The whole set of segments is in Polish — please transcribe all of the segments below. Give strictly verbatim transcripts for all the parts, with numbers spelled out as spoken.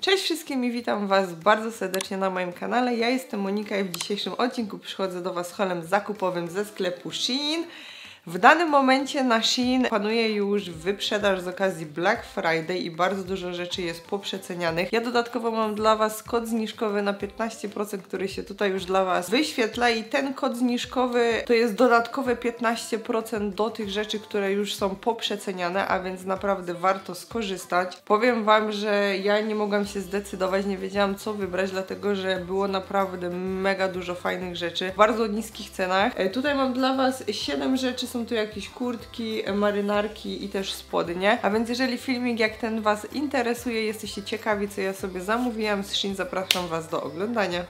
Cześć wszystkim i witam Was bardzo serdecznie na moim kanale. Ja jestem Monika i w dzisiejszym odcinku przychodzę do Was z haulem zakupowym ze sklepu Shein. W danym momencie na Shein panuje już wyprzedaż z okazji Black Friday i bardzo dużo rzeczy jest poprzecenianych. Ja dodatkowo mam dla Was kod zniżkowy na piętnaście procent, który się tutaj już dla Was wyświetla i ten kod zniżkowy to jest dodatkowe piętnaście procent do tych rzeczy, które już są poprzeceniane, a więc naprawdę warto skorzystać. Powiem Wam, że ja nie mogłam się zdecydować, nie wiedziałam co wybrać, dlatego że było naprawdę mega dużo fajnych rzeczy w bardzo niskich cenach. E, tutaj mam dla Was siedem rzeczy. Są tu jakieś kurtki, marynarki i też spodnie. A więc jeżeli filmik jak ten Was interesuje, jesteście ciekawi co ja sobie zamówiłam z Shein, zapraszam Was do oglądania.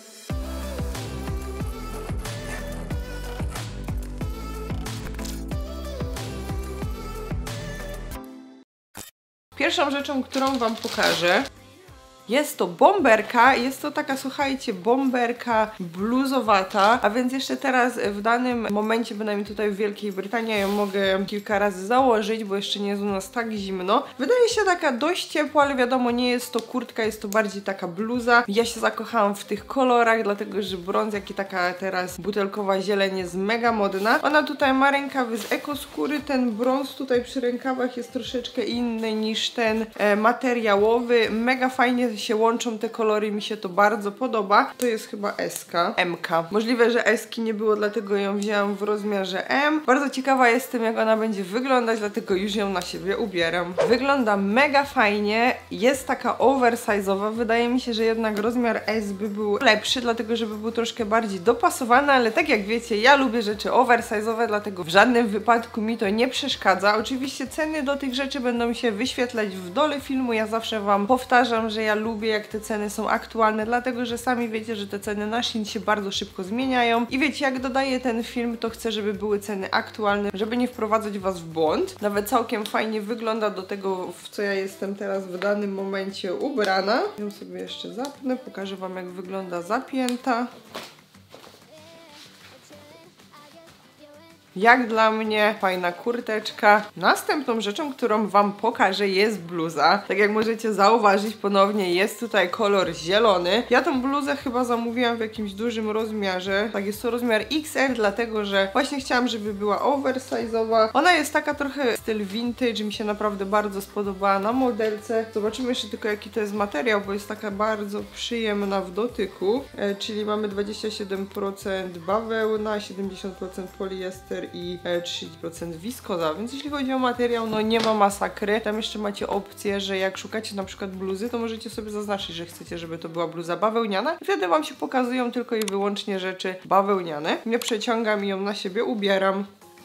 Pierwszą rzeczą, którą Wam pokażę, jest to bomberka, jest to taka, słuchajcie, bomberka bluzowata, a więc jeszcze teraz w danym momencie, bynajmniej tutaj w Wielkiej Brytanii, ja ją mogę kilka razy założyć, bo jeszcze nie jest u nas tak zimno. Wydaje się taka dość ciepła, ale wiadomo, nie jest to kurtka, jest to bardziej taka bluza. Ja się zakochałam w tych kolorach, dlatego że brąz, jak i taka teraz butelkowa zieleń jest mega modna. Ona tutaj ma rękawy z ekoskóry, ten brąz tutaj przy rękawach jest troszeczkę inny niż ten e, materiałowy. Mega fajnie się łączą te kolory, mi się to bardzo podoba. To jest chyba S-ka, M-ka. Możliwe, że S-ki nie było, dlatego ją wzięłam w rozmiarze M. Bardzo ciekawa jestem, jak ona będzie wyglądać, dlatego już ją na siebie ubieram. Wygląda mega fajnie, jest taka oversize'owa. Wydaje mi się, że jednak rozmiar S by był lepszy, dlatego żeby był troszkę bardziej dopasowany, ale tak jak wiecie, ja lubię rzeczy oversize'owe, dlatego w żadnym wypadku mi to nie przeszkadza. Oczywiście ceny do tych rzeczy będą się wyświetlać w dole filmu. Ja zawsze Wam powtarzam, że ja lubię, jak te ceny są aktualne, dlatego że sami wiecie, że te ceny na Shein się bardzo szybko zmieniają i wiecie, jak dodaję ten film, to chcę, żeby były ceny aktualne, żeby nie wprowadzać Was w błąd. Nawet całkiem fajnie wygląda do tego, w co ja jestem teraz w danym momencie ubrana. Ją sobie jeszcze zapnę, pokażę Wam, jak wygląda zapięta. Jak dla mnie fajna kurteczka. Następną rzeczą, którą Wam pokażę, jest bluza. Tak jak możecie zauważyć, ponownie jest tutaj kolor zielony. Ja tą bluzę chyba zamówiłam w jakimś dużym rozmiarze. Tak, jest to rozmiar X L, dlatego że właśnie chciałam, żeby była oversize'owa. Ona jest taka trochę styl vintage, mi się naprawdę bardzo spodobała na modelce. Zobaczymy jeszcze tylko, jaki to jest materiał, bo jest taka bardzo przyjemna w dotyku. E, czyli mamy dwadzieścia siedem procent bawełna, siedemdziesiąt procent poliester i trzydzieści procent wiskoza, więc jeśli chodzi o materiał, no nie ma masakry. Tam jeszcze macie opcję, że jak szukacie na przykład bluzy, to możecie sobie zaznaczyć, że chcecie, żeby to była bluza bawełniana i wtedy Wam się pokazują tylko i wyłącznie rzeczy bawełniane. Nie przeciągam i ją na siebie ubieram.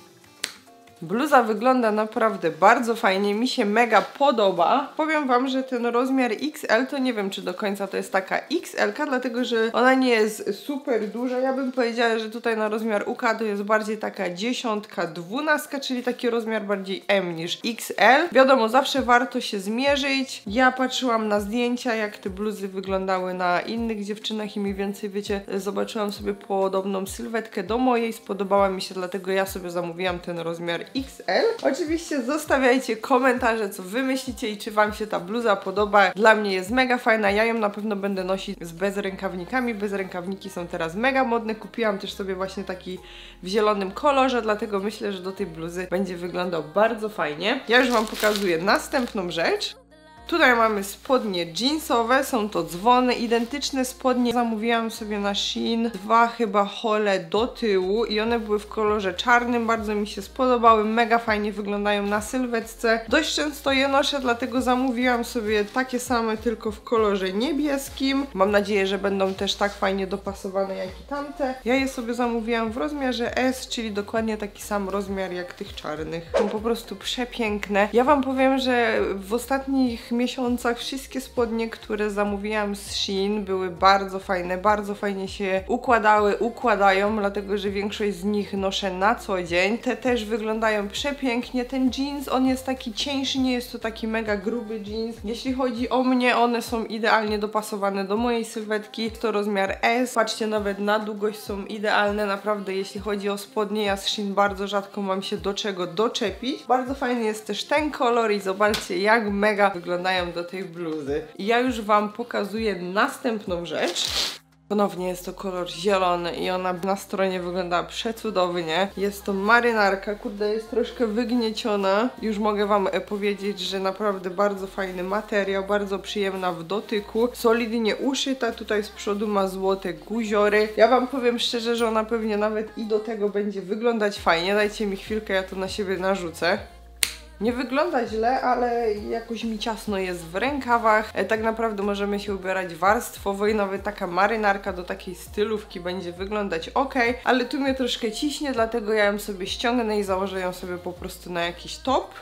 Bluza wygląda naprawdę bardzo fajnie, mi się mega podoba. Powiem Wam, że ten rozmiar X L to nie wiem, czy do końca to jest taka X L-ka, dlatego że ona nie jest super duża. Ja bym powiedziała, że tutaj na rozmiar U K to jest bardziej taka dziesiątka, dwunastka, czyli taki rozmiar bardziej M niż X L. Wiadomo, zawsze warto się zmierzyć. Ja patrzyłam na zdjęcia, jak te bluzy wyglądały na innych dziewczynach i mniej więcej, wiecie, zobaczyłam sobie podobną sylwetkę do mojej, spodobała mi się, dlatego ja sobie zamówiłam ten rozmiar X L. Oczywiście zostawiajcie komentarze, co wy myślicie i czy Wam się ta bluza podoba. Dla mnie jest mega fajna, ja ją na pewno będę nosić z bezrękawnikami. Bezrękawniki są teraz mega modne. Kupiłam też sobie właśnie taki w zielonym kolorze, dlatego myślę, że do tej bluzy będzie wyglądał bardzo fajnie. Ja już Wam pokazuję następną rzecz. Tutaj mamy spodnie jeansowe, są to dzwony, identyczne spodnie. Zamówiłam sobie na Shein dwa chyba hole do tyłu i one były w kolorze czarnym, bardzo mi się spodobały, mega fajnie wyglądają na sylwetce. Dość często je noszę, dlatego zamówiłam sobie takie same, tylko w kolorze niebieskim. Mam nadzieję, że będą też tak fajnie dopasowane jak i tamte. Ja je sobie zamówiłam w rozmiarze S, czyli dokładnie taki sam rozmiar jak tych czarnych. Są po prostu przepiękne. Ja Wam powiem, że w ostatnich miesiącach wszystkie spodnie, które zamówiłam z Shein, były bardzo fajne, bardzo fajnie się układały, układają, dlatego że większość z nich noszę na co dzień. Te też wyglądają przepięknie. Ten jeans, on jest taki cieńszy, nie jest to taki mega gruby jeans. Jeśli chodzi o mnie, one są idealnie dopasowane do mojej sylwetki. To rozmiar S. Patrzcie, nawet na długość są idealne, naprawdę jeśli chodzi o spodnie, ja z Shein bardzo rzadko mam się do czego doczepić. Bardzo fajny jest też ten kolor i zobaczcie, jak mega wygląda wyglądają do tej bluzy. I ja już wam pokazuję następną rzecz. Ponownie jest to kolor zielony i ona na stronie wygląda przecudownie. Jest to marynarka, kurde, jest troszkę wygnieciona. Już mogę wam powiedzieć, że naprawdę bardzo fajny materiał, bardzo przyjemna w dotyku. Solidnie uszyta, tutaj z przodu ma złote guziory. Ja wam powiem szczerze, że ona pewnie nawet i do tego będzie wyglądać fajnie. Dajcie mi chwilkę, ja to na siebie narzucę. Nie wygląda źle, ale jakoś mi ciasno jest w rękawach. E, tak naprawdę możemy się ubierać warstwowo i nawet taka marynarka do takiej stylówki będzie wyglądać ok, ale tu mnie troszkę ciśnie, dlatego ja ją sobie ściągnę i założę ją sobie po prostu na jakiś top.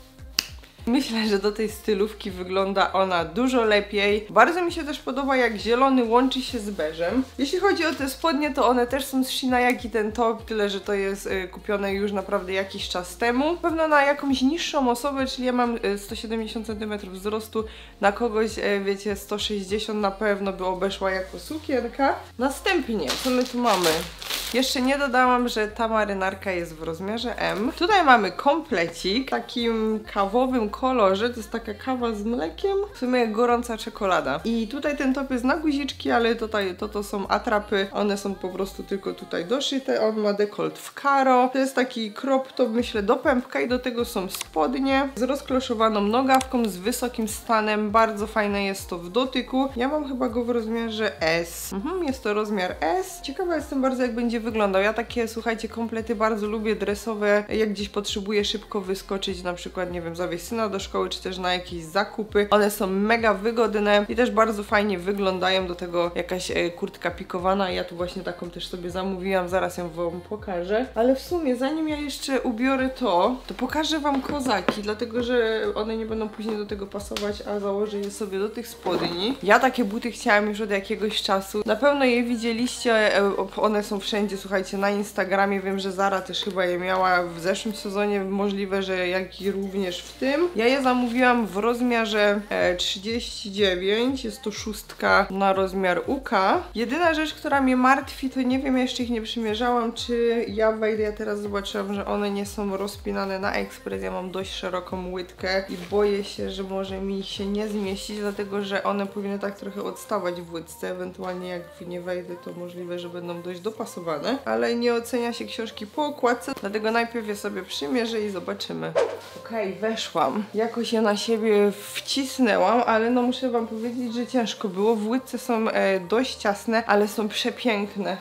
Myślę, że do tej stylówki wygląda ona dużo lepiej. Bardzo mi się też podoba, jak zielony łączy się z beżem. Jeśli chodzi o te spodnie, to one też są z Sheina, jak i ten top, tyle że to jest y, kupione już naprawdę jakiś czas temu. Pewno na jakąś niższą osobę, czyli ja mam y, sto siedemdziesiąt centymetrów wzrostu, na kogoś, y, wiecie, sto sześćdziesiąt na pewno by obeszła jako sukienka. Następnie, co my tu mamy? Jeszcze nie dodałam, że ta marynarka jest w rozmiarze M. Tutaj mamy komplecik w takim kawowym kolorze, to jest taka kawa z mlekiem, w sumie jak gorąca czekolada. I tutaj ten top jest na guziczki, ale tutaj to, to są atrapy, one są po prostu tylko tutaj doszyte. On ma dekolt w karo. To jest taki crop top, myślę, do pępka i do tego są spodnie z rozkloszowaną nogawką, z wysokim stanem. Bardzo fajne jest to w dotyku. Ja mam chyba go w rozmiarze S. Mhm, jest to rozmiar S. Ciekawa jestem bardzo, jak będzie wyglądał. Ja takie, słuchajcie, komplety bardzo lubię, dresowe, jak gdzieś potrzebuję szybko wyskoczyć, na przykład, nie wiem, zawieźć syna do szkoły, czy też na jakieś zakupy. One są mega wygodne i też bardzo fajnie wyglądają, do tego jakaś e, kurtka pikowana. Ja tu właśnie taką też sobie zamówiłam, zaraz ją wam pokażę. Ale w sumie, zanim ja jeszcze ubiorę to, to pokażę wam kozaki, dlatego, że one nie będą później do tego pasować, a założę je sobie do tych spodni. Ja takie buty chciałam już od jakiegoś czasu. Na pewno je widzieliście, e, one są wszędzie, słuchajcie, na Instagramie. Wiem, że Zara też chyba je miała w zeszłym sezonie, możliwe, że jak i również w tym. Ja je zamówiłam w rozmiarze e, trzydzieści dziewięć, jest to szóstka na rozmiar U K. Jedyna rzecz, która mnie martwi, to nie wiem, jeszcze ich nie przymierzałam, czy ja wejdę, ja teraz zobaczyłam, że one nie są rozpinane na ekspres, ja mam dość szeroką łydkę i boję się, że może mi się nie zmieścić, dlatego, że one powinny tak trochę odstawać w łydce, ewentualnie jak w nie wejdę, to możliwe, że będą dość dopasowane, ale nie ocenia się książki po okładce, dlatego najpierw je sobie przymierzę i zobaczymy. Okej, okay, weszłam. Jakoś je na siebie wcisnęłam, ale no muszę wam powiedzieć, że ciężko było. W łydce są e, dość ciasne, ale są przepiękne.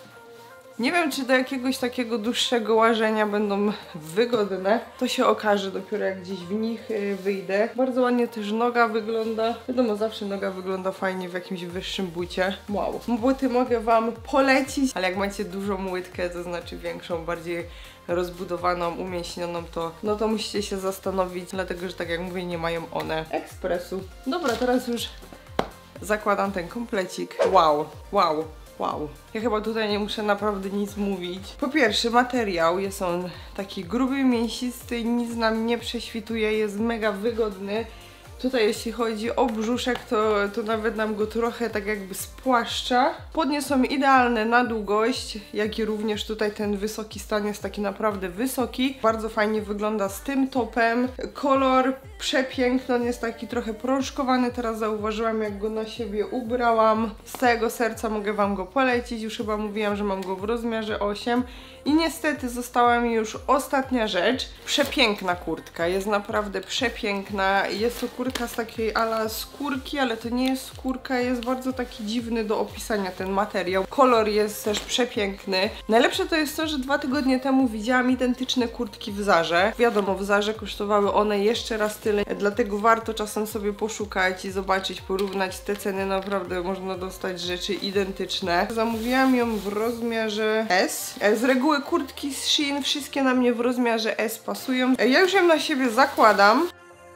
Nie wiem, czy do jakiegoś takiego dłuższego łażenia będą wygodne. To się okaże dopiero, jak gdzieś w nich y, wyjdę. Bardzo ładnie też noga wygląda. Wiadomo, zawsze noga wygląda fajnie w jakimś wyższym bucie. Wow. Buty mogę wam polecić, ale jak macie dużą łydkę, to znaczy większą, bardziej rozbudowaną, umieśnioną, to no to musicie się zastanowić, dlatego, że tak jak mówię, nie mają one ekspresu. Dobra, teraz już zakładam ten komplecik. Wow, wow. Wow. Ja chyba tutaj nie muszę naprawdę nic mówić. Po pierwsze, materiał jest on taki gruby, mięsisty, nic nam nie prześwituje, jest mega wygodny. Tutaj jeśli chodzi o brzuszek, to, to nawet nam go trochę tak jakby spłaszcza. Spodnie są idealne na długość, jak i również tutaj ten wysoki stan jest taki naprawdę wysoki. Bardzo fajnie wygląda z tym topem. Kolor przepiękny, on jest taki trochę prążkowany, teraz zauważyłam, jak go na siebie ubrałam. Z całego serca mogę wam go polecić, już chyba mówiłam, że mam go w rozmiarze osiem. I niestety została mi już ostatnia rzecz. Przepiękna kurtka, jest naprawdę przepiękna. Jest to kurtka z takiej ala skórki, ale to nie jest skórka, jest bardzo taki dziwny do opisania ten materiał. Kolor jest też przepiękny. Najlepsze to jest to, że dwa tygodnie temu widziałam identyczne kurtki w Zarze. Wiadomo, w Zarze kosztowały one jeszcze raz tyle, dlatego warto czasem sobie poszukać i zobaczyć, porównać te ceny. Naprawdę można dostać rzeczy identyczne. Zamówiłam ją w rozmiarze S. Z reguły kurtki z Shein wszystkie na mnie w rozmiarze S pasują. Ja już ją na siebie zakładam.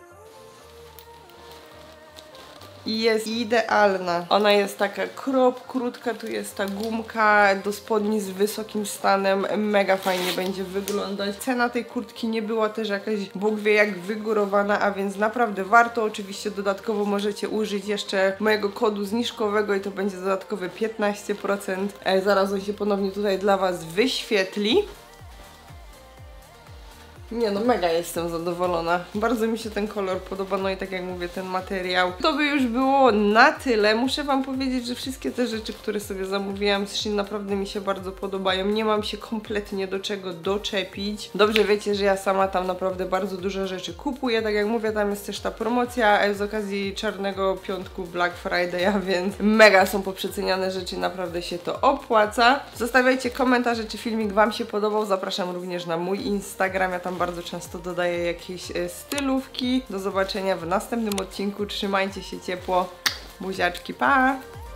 I jest idealna. Ona jest taka crop, krótka, tu jest ta gumka do spodni z wysokim stanem. Mega fajnie będzie wyglądać. Cena tej kurtki nie była też jakaś Bóg wie jak wygórowana, a więc naprawdę warto. Oczywiście dodatkowo możecie użyć jeszcze mojego kodu zniżkowego i to będzie dodatkowe piętnaście procent. E, zaraz on się ponownie tutaj dla was wyświetli. Nie no, mega jestem zadowolona. Bardzo mi się ten kolor podoba, no i tak jak mówię, ten materiał. To by już było na tyle. Muszę wam powiedzieć, że wszystkie te rzeczy, które sobie zamówiłam z Shein, naprawdę mi się bardzo podobają. Nie mam się kompletnie do czego doczepić. Dobrze wiecie, że ja sama tam naprawdę bardzo dużo rzeczy kupuję. Tak jak mówię, tam jest też ta promocja z okazji Czarnego Piątku, Black Friday'a, więc mega są poprzeceniane rzeczy, naprawdę się to opłaca. Zostawiajcie komentarze, czy filmik wam się podobał. Zapraszam również na mój Instagram, ja tam bardzo często dodaję jakieś e, stylówki. Do zobaczenia w następnym odcinku. Trzymajcie się ciepło. Buziaczki, pa!